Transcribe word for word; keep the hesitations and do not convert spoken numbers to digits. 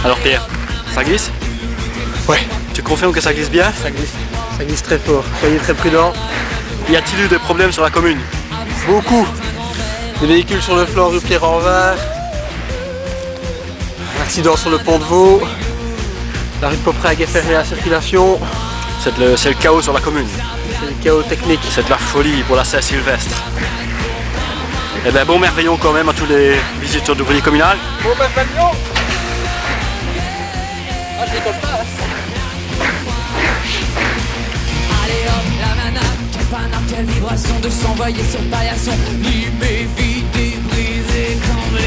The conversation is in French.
Alors Pierre, ça glisse? Ouais. Tu confirmes que ça glisse bien? Ça glisse. Ça glisse très fort. Soyez très prudents. Y a-t-il eu des problèmes sur la commune? Beaucoup. Des véhicules sur le flanc rue Pierre-en-Var. Un accident sur le pont de Vaux. La rue de Poprag est fermée à la circulation. C'est le, c'est le chaos sur la commune. C'est le chaos technique. C'est de la folie pour la Saint-Sylvestre. Eh bien bon merveillon quand même à tous les visiteurs d'ouvriers communal. Bon merveillon. Ah, je décolle pas. Allez hop, la manade, quelle panard, quelle vibration de s'envoyer sur paillasson. Limé, vidé, brisé, comme